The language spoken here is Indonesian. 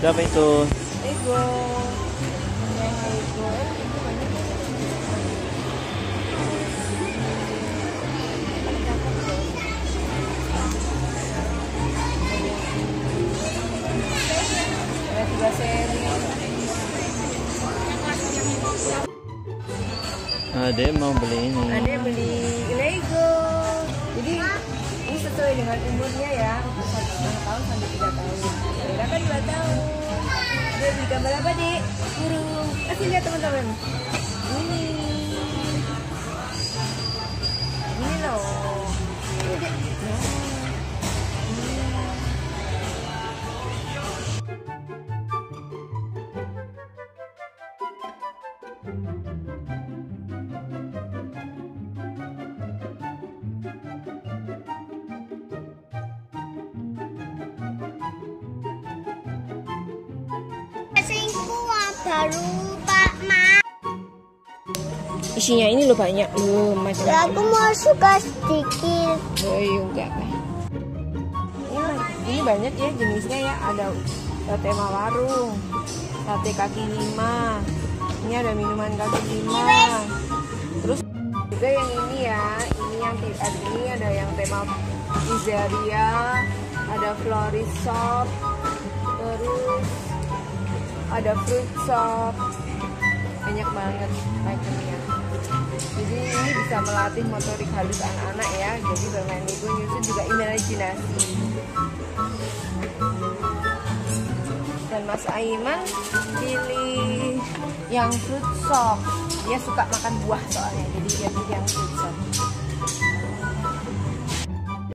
Siapa itu? Lego. Yang Lego. Ada 3 seri. Ade mau beli ini. Ade beli Lego. Jadi ini sesuai dengan umurnya ya, untuk 1,5 tahun sampai 3 tahun. Ade kan 2 tahun. Dia beli gambar apa, Dik? Burung. Kasih lihat teman-teman. Ini. Ini loh. Ini, Dek. Baru Pak Ma. Isinya ini loh banyak loh macam-macam. Aku mau suka sedikit. Oh iya enggak lah. Ini banyak ya jenisnya ya. Ada sate warung, sate kaki lima. Ini ada minuman kaki lima. Terus juga yang ini ya. Ini yang ini ada yang tema pizzeria, ada florist shop, terus ada fruit shop, banyak banget macamnya. Jadi ini bisa melatih motorik halus anak-anak ya. Jadi bermain Lego nyusun juga imajinasi. Dan Mas Aiman pilih yang fruit shop. Dia suka makan buah soalnya, jadi dia pilih yang fruit shop.